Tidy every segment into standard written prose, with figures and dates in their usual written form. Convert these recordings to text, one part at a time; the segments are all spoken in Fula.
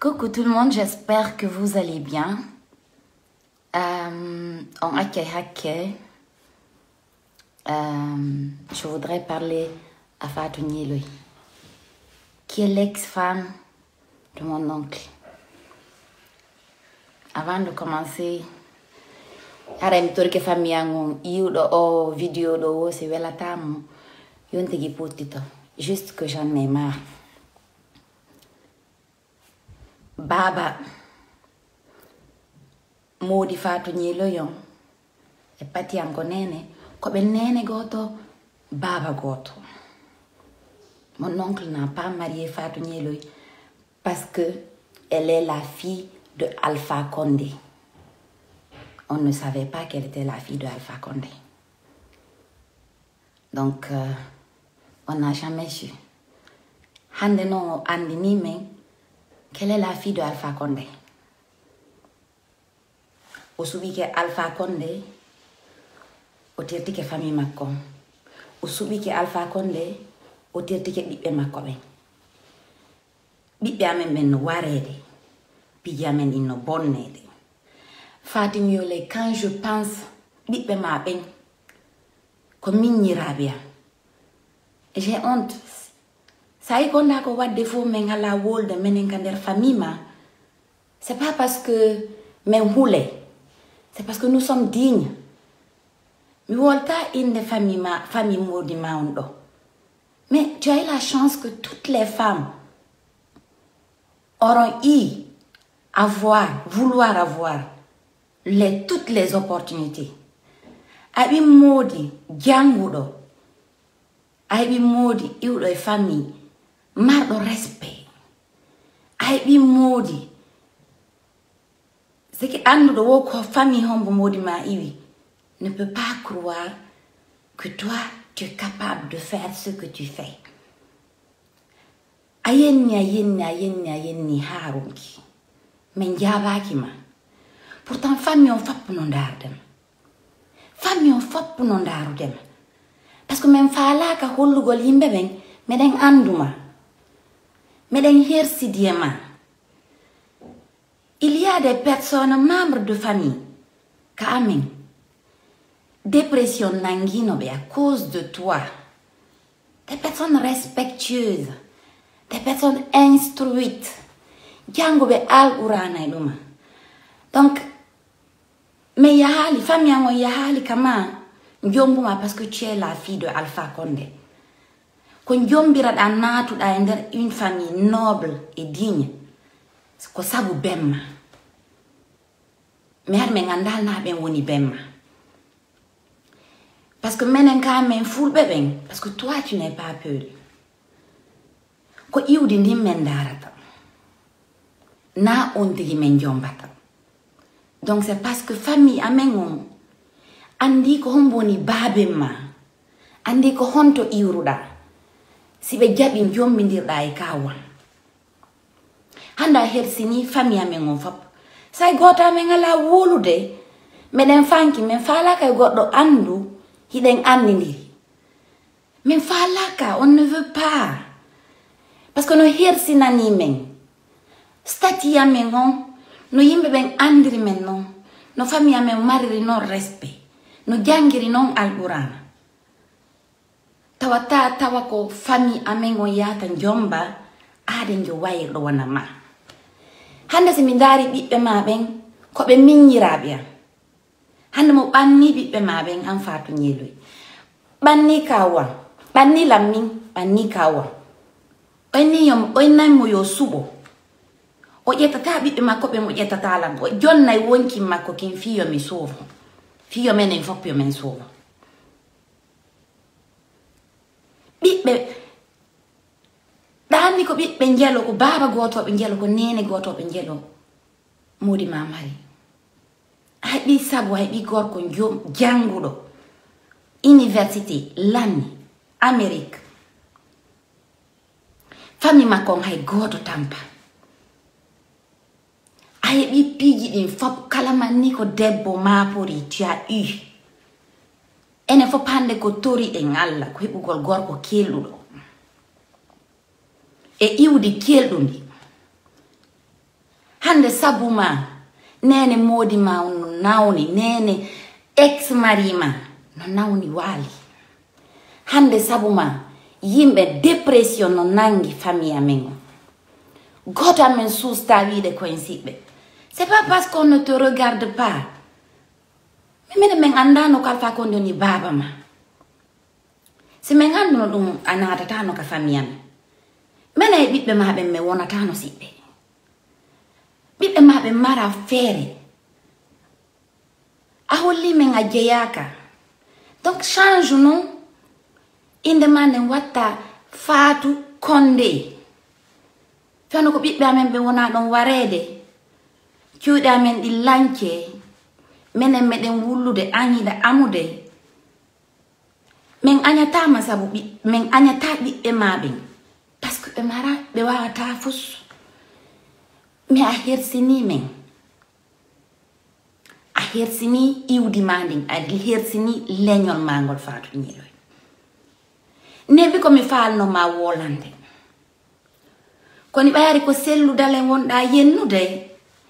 Coucou tout le monde, j'espère que vous allez bien. En Hakke, je voudrais parler à Fatou Niéloy, qui est l'ex-femme de mon oncle. Avant de commencer, arem torke famiango iudo o vidéo do se velatamo yonte gi potito juste que j'en ai marre. Baba Modi Fatou Niéloy e pati anko nene ko be nene goto baba goto. Mon oncle n'a pas marié Fatou Niéloy parce que elle est la fille de Alpha Condé. On ne savait pas qu'elle était la fille de Alpha Condé. Donc, on n'a jamais su. Hande non andi ni men qu'elle est la fille de Alpha Condé. Au soubi que Alpha Condé, au tirti que famille makon. Au soubi que Alpha Condé, au tirti que bibe makoben. Bibe amen ben no warede, bibe amen inno bonnede. Fatou Niéloy, quand je pense bibe ma ben, comme minirabia, j'ai honte. Ça y est, ko wadde fo men ala wolde menen kander famille ma. C'est pas parce que men houle, c'est parce que nous sommes dignes. Mi wolta inde famille modi maundo. Mais tu as eu la chance que toutes les femmes auront eu vouloir avoir toutes les opportunités. Abi modi jangudo, abi modi iudo e famille mardo respect. Abi modi c'est que andudo wo ko famille hombo modi ma iwi ne peut pas croire que toi tu es capable de faire ce que tu fais. Ayenni harunki men jabaki ma. Pourtant famille on fap non dardem. Famille on fap non darudem. Parce que même fala ka hollugol yimbe ben meden anduma. Meden hersidiema. Il y a des personnes membres de famille ka amen. Dépression nangino be à cause de toi. Des personnes respectueuses, des personnes instruites. Django be al-Qur'ana iduma. Donc mais yahali famille yango yahali kama njombuma parce que tu es la fille de Alpha Condé. Ko njombira da natu da ender une famille noble et digne. Ko sabu bemma. Mais har men ngandal na ben woni bemma. Parce que menen ka men ful beben parce que toi tu n'es pas peur. Ko iudi ndim men darata. Na ontigi men jombata. Donc c'est parce que famille amengon andi ko homboni babema. Andi ko honto iruda. Si be jabi jombindirda e kawa. Handa hersini famille amengon fap. Say gota men ala wolude. Meden fanki men fala kay goddo andu hiden andindiri. Men falaka, on ne veut pas. Parce que no hersinani men. Stati amengon no yimbe ben andiri men non. No famille amen mariri non respect. No jangiri non al-Qur'ana. Tawa ko famille amengon yata njomba aden jo wayirdo wana ma. Hande se min dari bibbe ma ben ko be minyirabia. Hande mo banni bibbe ma ben an Fatou Niéloy. Banni kawa, banni lamin, banni kawa. Oni yom oinay mo yo subo. O yetata bibbe makko be mo yetata lam. O jonnay wonki makko kin fiyo mi sovo. Fiyo menen fopyo men sovo. Bibbe dani ko bibbe njelo ko baba goto be njelo ko nene goto be njelo modi mamari. Haybi sabu haybi gorko jangudo université lani Amérique. Famille makon hay goto tampa. Haybi piji din fop kalamani ko debbo mapori tu as eu. Ene fop hande ko tori e ngalla ko hebugol gorko kelludo. E iwdi keldundi. hande sabuma nene modi ma no nawni nene ex marima no nawni wali hande sabuma yimbe dépression no nangi famille amen goto amen susta wiide koyen siɓɓe c'est pas parce qu'on ne te regarde pas minen min andano ko Alpha Condé woni baba ma si min anduno ɗum a natatano ka famille amen minen e ɓiɓɓe maɓe mi wonatano siɓɓe ɓiɓɓe maɓe mara feere a holli min a jeyaka donc change non inde ma nden watta Fatou Condé fano ko ɓiɓɓe amen ɓe wona ɗon warede cuuɗe amen ɗi lanke minen meɗen wullude añida amude min añatama sabu min añata ɓiɓɓe maɓen par ce que ɓe mara ɓe wawata fus mi a hersini men a hersini iwdi ma ndin a hersini leñol ma ngol Fatou ñiɗoy nebi komi falno ma wolande koni ɓayari ko selludalen wonɗa yennude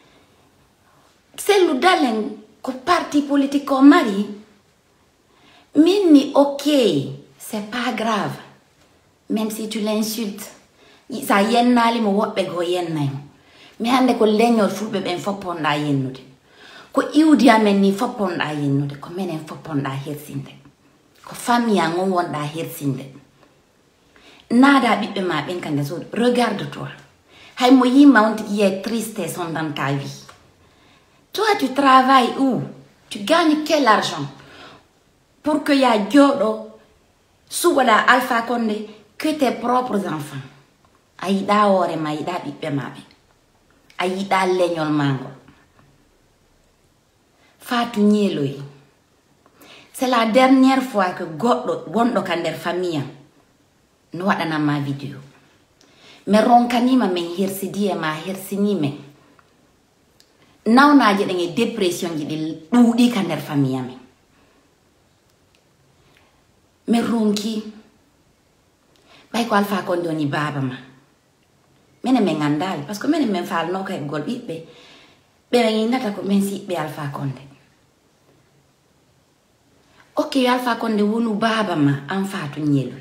selludalen ko parti politique o mari minni ok c'est pas grave même si tu l'insultes sa yennali mo woɓɓe go yennaymo mi hande ko leñol fulɓe ɓen fopponɗa yennude ko iwdi amen ni fopponɗa yennude ko minen fopponɗa hersinde ko famille an on wonɗa hersinde nada ɓiɓɓe ma ɓen kande so regarde toi hay mo yimma on tigi yey tristesse on dans ta vie toi tu travailles où tu gagnes quel argent pour que ya joɗo suwaɗa Alpha Condé que tes propres enfants a yiɗa hoore ma a yiɗa ɓiɓɓe maɓe a yiɗa leñol mangol Fatou ñeeloy c'est la dernière fois que goɗɗo wonɗo ka nder famille am no waɗanama vidéo mi ronkanima min hersidi e ma hersini men nawnaji ɗen e dépression ji ɗi ɗuuɗi ka nder famille amen mi ronki ɓay ko Alpha Condé woni baba ma minen min andali par ce que minen min falno ka heɓgol ɓiɓɓe ɓe yinnata ko min siɓɓe Alpha Condé ok yo Alpha Condé wonu baba ma an Fatou ñeeloy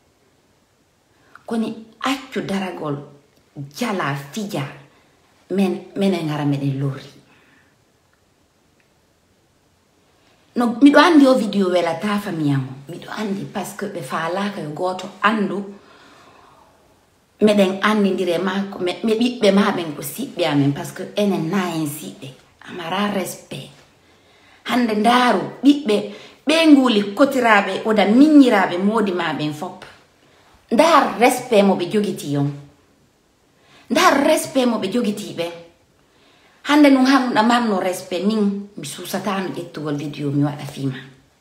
koni accu daragol jala fija menen ngara meɗen lorri no miɗo andi o vidéo welata famille am miɗo andi par ce que ɓe falaka yo goto andu meɗen andidire mako me ɓiɓɓe maɓen ko siɓɓe amen par ce que enen na en siɓɓe amara respect hande ndaaru ɓiɓɓe ɓe nguuli kotiraɓe oda miññiraɓe modi maɓen fop ndar respect mo ɓe jogiti yon ndar respect mo ɓe jogiti ɓe hande nun hamɗa marno respect min mi susatano ƴettugol vidéo mi waɗa fima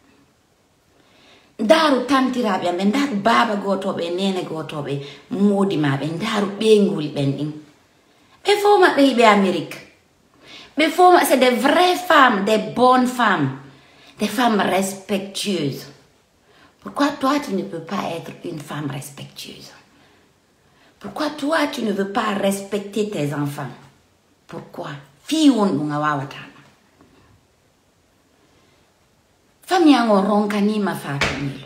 ndaru tantiraɓe amen ndaru baba gotoɓe nene gotoɓe modi maɓe ndaru ɓenguli ɓen ɗin ɓe fo maɓɓe yiɓe Amérique ɓe fo c'est des vraies femmes des bonnes femmes des femmes respectueuses. Pourquoi toi tu ne peux pas être une femme respectueuse? Pourquoi toi tu ne veux pas respecter tes enfants? Pourquoi? Fille on nga wawata. Famille ngo ronkanima Fatou ñeeloy.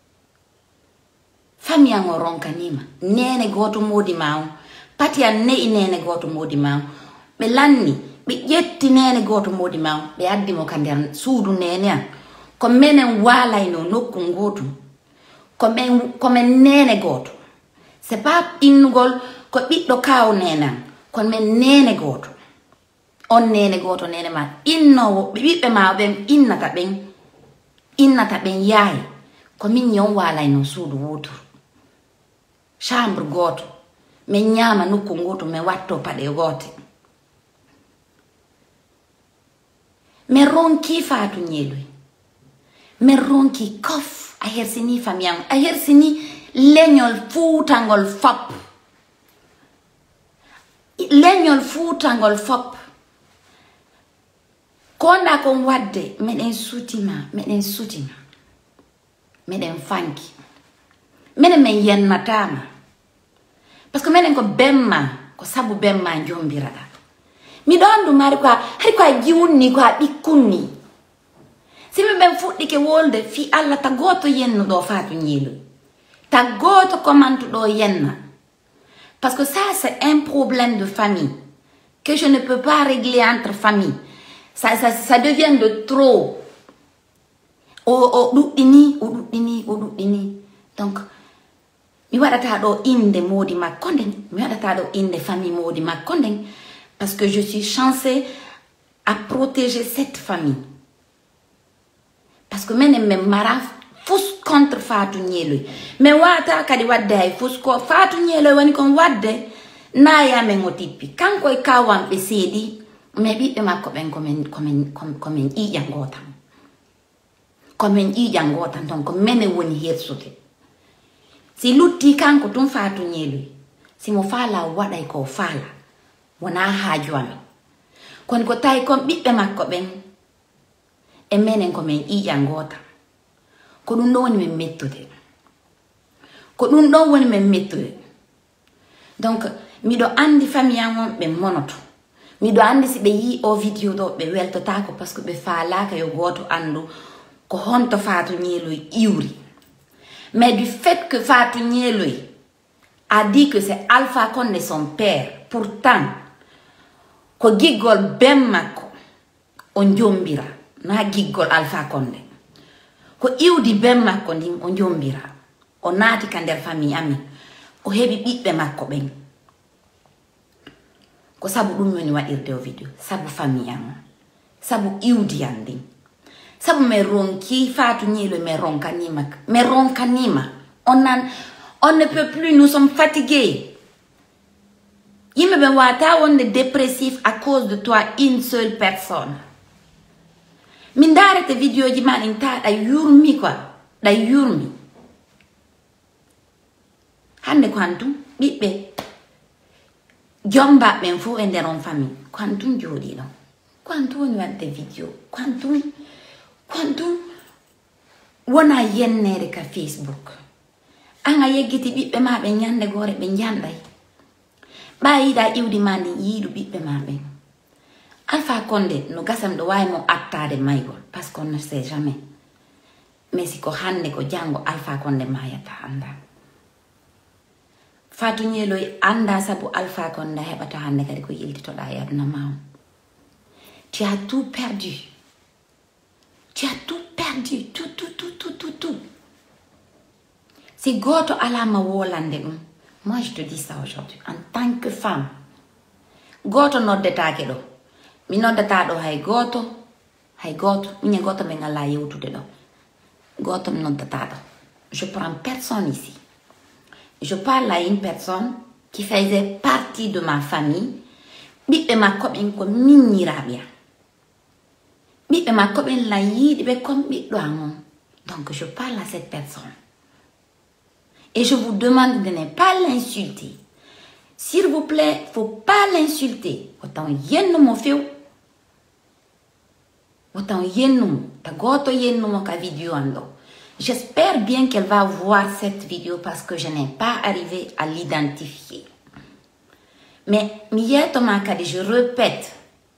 Famille ngo ronkanima. Nene goto modi maw. Pati an nei nene goto modi maw. Be lanni be ƴetti nene goto modi maw. Be addi mo ka nder suudu nene an. Ko menen walayno nokku ngotu. Ko men nene goto. C'est pas innugol ko ɓiɗɗo kaw nenan. Kon men nene goto. On nene goto nene ma. Innowo ɓiɓɓe ma ɓen innata ɓen yaay. Ko min yon walayno suudu wotu. Chambre goto. Min ñama nokku ngotu min watto paɗe gote. Min ronki Fatou ñeeloy. Min ronki kof a hersini famille am a hersini leñol fuutangol fop leñol fuutangol fop konda kon wadde meɗen sutima meɗen fanki minen min yennatama par ce que minen ko bemma ko sabu bemma jombiraɗa mi ɗon ɗum hari kwa jiwunni kwa ɓikkunni simi ɓen fuɗɗike wolde fi Allah ta goto yennuɗo Fatou Gniloy ta goto komantuɗo yenna parce que ça c'est un problème de famille que je ne peux pas régler entre famille ça devient de trop o ɗuɗɗini donc mi waɗata ɗo inde Mody makko nden mi waɗata ɗo inde famille Mody makko nden parce que je suis chancée à protéger cette famille parce que menen min mara fus contre Fatou Gniloy min wata kadi wadde hay fus ko Fatou Gniloy woni kon wadde nayamen o tippi kanko e kawamɓe seeɗi mais ɓiɓɓe makko ɓen komin ƴiƴa gotan komin ƴiƴa gotan donc menen woni hersude si lutti kanko tun Fatou Gniloy simo faala waɗay ko faala wona haaju amin kono ko tawi kon ɓiɓɓe makko ɓen e menen komin ƴiƴa gotan ko ɗum ɗo woni min mettude ko ɗum ɗon woni min mettude donc miɗo andi famille an on ɓe monoto miɗo andi si ɓe yi o vidéo ɗo ɓe weltotako par ce que ɓe faalaka yo goto andu ko honto Fatou Gniloy iwri mais du fait que Fatou Gniloy a dit que c'est Alpha Condé son père pourtant ko giggol ben makko o jombira na giggol Alpha Condé ko iwdi ben makko ndin o jombira o naati ka nder famille amin o heɓi ɓiɓɓe makko ɓen ko sabu ɗum woni waɗirde o vidéo sabu famille am sabu iwdi am ndin sabu mi ronki Fatou Gniloy mi ronkanima on ne peut plus nous sommes fatigués yimɓe ɓe wata wonde dépressif à cause de toi une seule personne min darete vidéo ji ma ɗin ta ɗa yurmi quoi ɗa yurmi hande ko hantum ɓiɓɓe jombaɓen fof e nder on famille ko hantum jooɗi ɗon ko hantum woni wadde vidéo ko hantum wona yennere ka Facebook an a yeggiti ɓiɓɓe ma ɓen ñande gore ɓe janɗay ɓa yiɗa iwdi ma ndin yiiɗu ɓiɓɓe ma ɓen Alpha Condé no gasam ɗo wawi mo attade maygol parce qu'on ne sait jamais mais si ko hande ko jango Alpha Condé mayata anda Fatou Gniloy anda sabu Alpha Condé heɓata hande kadi ko yiltitoɗa e aduna ma on tu as tout perdu tout si goto alama wolande ɗum moi je te dis ça aujourd'hui en tant que femme goto noddetake ɗo mi noddata ɗo hay goto minen goto ɓe ngala yewtude ɗo goto mi noddata ɗo je prends personne ici je parle à une personne qui faisait partie de ma famille ɓiɓɓe makko ɓen ko miññiraɓe am ɓiɓɓe makko ɓen la yiiɗi ɓe comme ɓiɗɗo am on donc je parle à cette personne et je vous demande de ne pas l'insulter s'il vous plaît faut pas l'insulter autant yennumo few autant yennumo ta goto yennumo ka vidéo an ɗo j'espère bien qu'elle va voir cette vidéo parce que je n'ai pas arrivé à l'identifier mais mi yettoma kadi je répète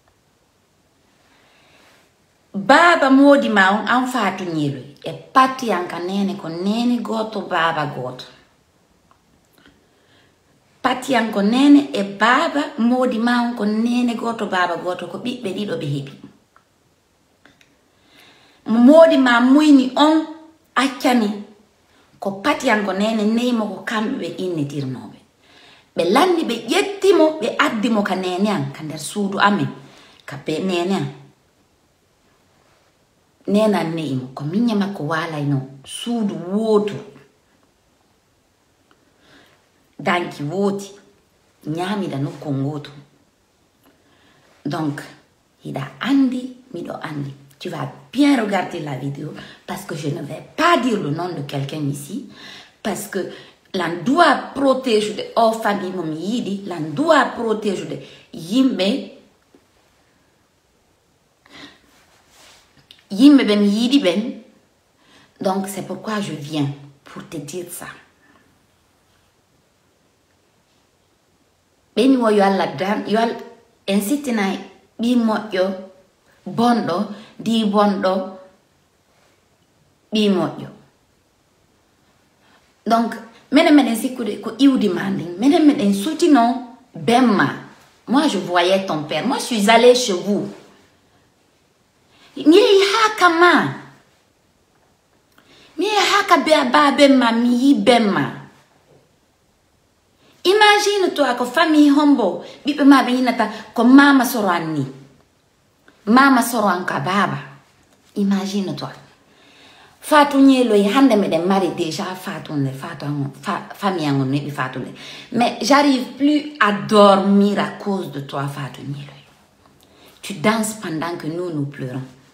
baba Mody ma on an Fatou Gniloy e patiyanka nene ko nene goto baba goto patiyanko nene e baba Mody ma on ko nene goto baba goto ko ɓiɓɓe ɗiɗo ɓe heɓi Mody ma muyni on accani ko patiyanko nene neymo ko kamɓe ɓe innitirnoɓe ɓe landi ɓe ƴettimo ɓe addimo ka nene an ka nder suudu amen ka be nene an nenan neyimo ko miña makko walayno suudu wootu danki wooti ñaamiɗa nokku ngootu donc hiɗa andi miɗo andi tu vas bien regarder la vidéo parce que je ne vais pas dire le nom de quelqu'un ici parce que l'on doit protéger de o famille mom yiɗi l'on doit protéger de yimɓe ɓe mi yiɗi ɓen donc c'est pourquoi je viens pour te dire ça ɓeni wo yo Allah en sittinay ɓi moƴƴo bonɗo di bonɗo ɓi moƴƴo. Donc meɗen sikkude ko iwdi ma ndin meɗen sutino bemma. Moi je voyais ton père, moi je suis allée chez vous. Mi yehi haka ma, mi yehi haka ba bemma, mi yi bemma. Imagine toi ko famille hombo ɓiɓɓe ma ɓe yinata ko mama soro an ni, mama soro an ka baba. Imagine toi. Fatou Nieloy hande meɗen mari déjà Fatou famille an on neɓi Fatou le. Mais j'arrive plus à dormir à cause de toi Fatou Nieloy. Tu danses pendant que nous pleurons.